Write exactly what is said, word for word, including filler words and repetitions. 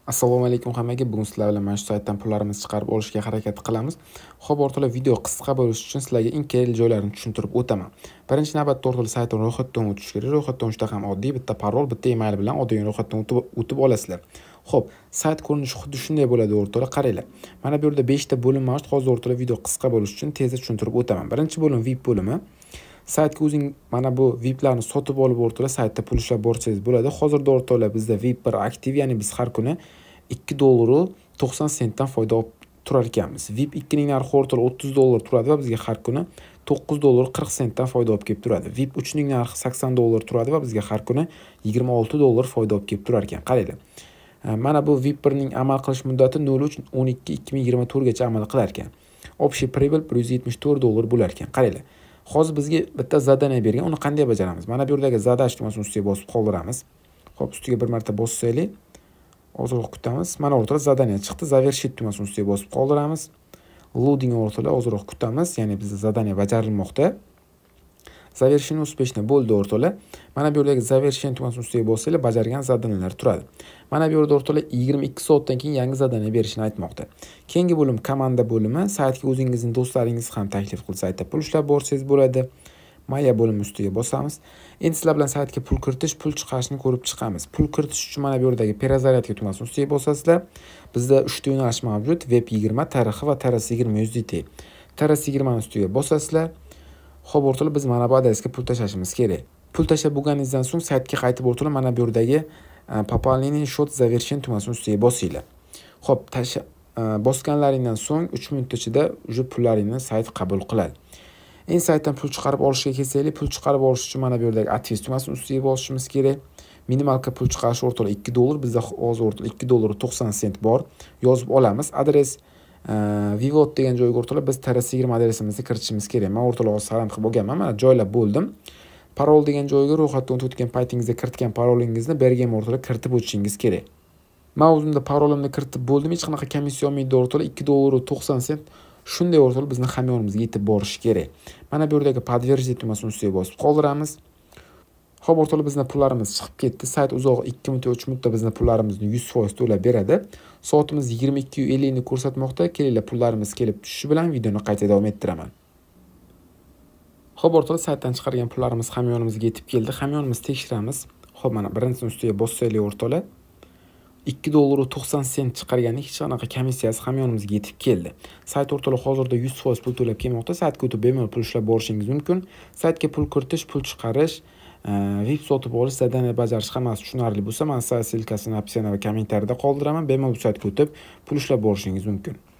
Assalomu alaykum hammaga. Bugun sizlar bilan mana shu saytdan pullarimizni chiqarib olishga harakat qilamiz. Xo'p, o'rtoqlar, video qisqa bo'lishi uchun sizlarga eng kerakli joylarini tushuntirib o'taman. Birinchi navbatda o'rtoqlar, saytdan ro'yxatdan o'tish kerak. Ro'yxatdan o'tishda ham oddiy bitta parol, bitta email bilan oddiy ro'yxatdan o'tib o'tib olasizlar. Xo'p, sayt ko'rinishi xuddi shunday bo'ladi o'rtoqlar, qaranglar. Mana bu yerda besh ta bo'lim mavjud. Hozir o'rtoqlar video qisqa bo'lishi uchun tezda tushuntirib o'taman. Birinchi bo'lim V I P bo'limi. Saytga o'zing mana bu V I P'larni sotib olib o'rtoqlar, saytda pul ishlab borsangiz bo'ladi. Hozirda o'rtoqlar bizda V I P bir aktiv, ya'ni biz har kuni ikki dollar to'qson sentdan foyda olib turar ekanmiz. V I P ikki ning narxi o'rtacha o'ttiz dollar turadi va bizga har kuni to'qqiz dollar qirq sentdan foyda olib kelib turadi. V I P uch ning narxi sakson dollar turadi va bizga har kuni yigirma olti dollar foyda olib kelib turar ekan. Qaranglar. Mana bu V I P bir ning amal qilish muddati nol uch o'n ikki ikki ming yigirma to'rt gacha amal qilar ekan. Общий прибыль bir yuz yetmish to'rt dollar bo'lar ekan. Qaranglar. Hozir bizga bitta zadaniya bergan. Uni qanday bajaramiz? Mana bu yerdagi zadash tugmasini ustiga bosib qoldiramiz. Xo'p, ustiga bir marta bossaylik. Ozroq kutamiz. Mana o'rtoqlar zadaniya chiqdi. Zavershit tugmasini ustiga bosib qoldiramiz. Loading o'rtoqlar ozroq kutamiz. Ya'ni bizda zadaniya bajarilmoqda. Zavershini uspешно bo'ldi o'rtoqlar. Mana bu yerdagi zavershini tugmasini ustiga bossanglar bajargan zadaniyalar turadi. Mana bu yerda o'rtoqlar yigirma ikki soatdan keyin yangi zadaniya berishini aytmoqda. Keyingi bo'lim komanda bo'limi. Saytga o'zingizning do'stlaringiz ham taklif qilsa saytda pul ishlab borsangiz bo'ladi. Maya bo'limi ustiga bosamiz. Endi sizlar bilan saytga pul kiritish, pul chiqarishni ko'rib chiqamiz. Pul kiritish uchun mana bu yerdagi perazaryatka tugmasini ustiga bosasizlar. Bizda uchta yo'nalish mavjud: web yigirma, tarix va taras yigirma U S D T. taras yigirma ni ustiga bosasizlar. Xo'p o'rtoqlar, biz mana bu adresga pul tashlashimiz kerak. Pul tashlab bo'lganingizdan so'ng saytga qaytib o'rtoqlar, mana bu yerdagi пополнение счет завершен tugmasini ustiga bosinglar. Xo'p, tasha bosganlaringdan so'ng uch minut ichida уже pullaringni sayt qabul qiladi. Endi saytdan pul chiqarib olishga kelsak, pul chiqarib olish uchun mana bu yerdagi adres tugmasini ustiga bosishimiz kerak. Minimalka pul chiqarish o'rtoqlar ikki dollar, bizda hozir o'rtoqlar ikki dollar to'qson sent bor. Yozib olamiz. Adres Vivod degan joyga o'rtoqlar biz taras yigirma adresimizni kiritishimiz kerak. Men o'rtoqlar hozir salam qilib bo'lganman. Mana joylab bo'ldim. Parol degan joyga ro'yxatdan o'tgan paytingizda kiritgan parolingizni bergan o'rtoqlar kiritib o'tishingiz kerak. Men o'zimda parolimni kiritib bo'ldim. Hech qanaqa komissiya olmaydi o'rtoqlar, ikki dollar to'qson sent. Shunday o'rtoqlar bizni hamyonimizga yetib borish kerak. Mana bu yerdagi подтвердить tugmasini ustiga bosib qoldiramiz. Xo'p o'rtoqlar, bizning pullarimiz chiqib ketdi. Sayt uzoq ikki minut uch minutda bizning pullarimizni yuz foiz to'lab beradi. Soatimiz yigirma ikki ellik ni ko'rsatmoqda. Kelinglar, pullarimiz kelib tushishi bilan videoni qayta davom ettiraman. Xo'p o'rtoqlar, saytdan chiqargan pullarimiz hamyonimizga yetib keldi. Hamyonimizni tekshiramiz. Xo'p, mana birinchisining ustiga bossaylik o'rtoqlar. ikki dollar to'qson sent chiqarganlik hech qanaqa komissiyasi hamyonimizga yetib keldi. Sayt o'rtoqlar hozirda yuz foiz pul to'lab kelmoqda. Saytga o'tib bemalol pul ishlab borishingiz mumkin. Saytga pul kiritish, pul chiqarish, V I P sotib olish, zadaniya bajarish hammasi tushunarli bo'lsa, men sayt silkasini opsiya va kommentariyada qoldiraman. Bemalol saytga o'tib pul ishlab borishingiz mumkin.